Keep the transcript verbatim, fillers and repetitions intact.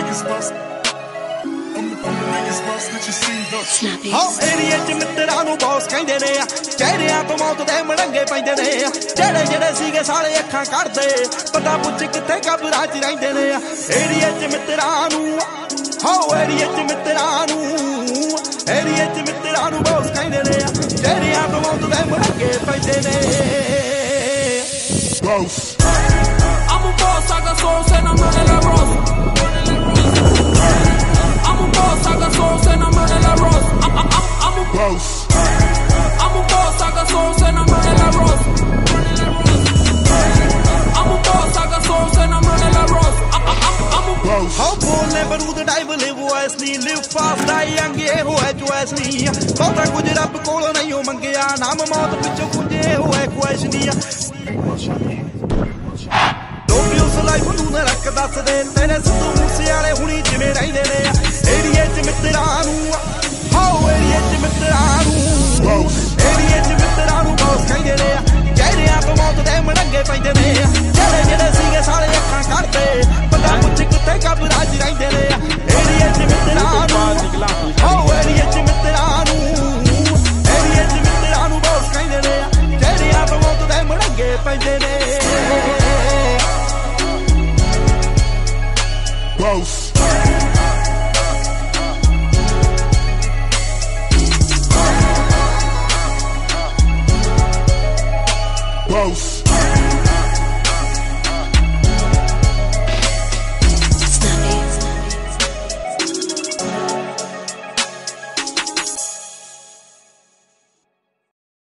Oh, area ਚ ਮਿੱਤਰਾਂ ਨੂੰ ਬੌਸ ਕਹਿੰਦੇ ਨੇ ਆ ਚਿਹਰਿਆਂ ਤੋਂ ਮੌਤ ਦੇ ਮੜੰਗੇ ਪੈਂਦੇ ਨੇ ਆ ਜਿਹੜੇ ਜਿਹੜੇ ਸੀਗੇ ਸਾਲੇ ਅੱਖਾਂ ਕੱਢਦੇ ਪਤਾ ਪੁੱਛ ਕਿੱਥੇ ਕਬਰਾਂ 'ਚ ਰਹਿੰਦੇ ਨੇ ਆ ਏਰੀਏ ਚ ਮਿੱਤਰਾਂ ਨੂੰ ਹੋ ਏਰੀਏ ਚ ਮਿੱਤਰਾਂ ਨੂੰ ਏਰੀਏ ਚ ਮਿੱਤਰਾਂ ਨੂੰ ਬੌਸ ਕਹਿੰਦੇ ਨੇ ਆ ਚਿਹਰਿਆਂ ਤੋਂ ਮੌਤ ਦੇ ਮੜੰਗੇ ਪੈਂਦੇ ਨੇ boss I'm a boss, I got soul, and I'm running like Ross. I'm a boss, I got soul, and I'm running like Ross. I'm, I'm, I'm a boss. I'm a boss, I got soul, and I'm running like Ross. I'm a boss, I got soul, and I'm running like Ross. I'm, I'm, I'm a boss. How born never do the dive live wisely, live fast, die young, yeah, who had wisely. But I could get up a call on a human gear, and I'm a mouth of which you could, yeah, who had question. Life ਨੂੰ ਨਾ ਰੱਖ ਦੱਸਦੇ ਤੇਰੇ ਸਿੱਧੂ ਮੂਸੇ ਵਾਲੇ ਹੁਣੀ ਜਿਵੇਂ ਰਹਿੰਦੇ ਨੇ ਏਰੀਏ ਚ ਮਿੱਤਰਾਂ ਨੂੰ ਹੋ ਏਰੀਏ ਚ ਮਿੱਤਰਾਂ ਨੂੰ ਏਰੀਏ ਚ ਮਿੱਤਰਾਂ ਨੂੰ ਬੌਸ ਕਹਿੰਦੇ ਨੇ ਚਿਹਰਿਆਂ ਤੋਂ ਮੌਤ ਦੇ ਮੜੰਗੇ ਪੈਂਦੇ ਨੇ ਜਿਹੜੇ ਜਿਹੜੇ ਸੀਗੇ ਸਾਲੇ ਅੱਖਾਂ ਕੱਢਦੇ ਪਤਾ ਪੁੱਛ ਕਿੱਥੇ ਕਬਰਾਂ 'ਚ ਰਹਿੰਦੇ ਨੇ ਏਰੀਏ ਚ ਮਿੱਤਰਾਂ ਨੂੰ ਹੋ ਏਰੀਏ ਚ ਮਿੱਤਰਾਂ ਨੂੰ ਏਰੀਏ ਚ ਮਿੱਤਰਾਂ ਨੂੰ ਬੌਸ ਕਹਿੰਦੇ ਨੇ ਚਿਹਰਿਆਂ ਤੋਂ ਮੌਤ ਦੇ ਮੜੰਗੇ ਪੈਂਦੇ ਨੇ Boss. Boss.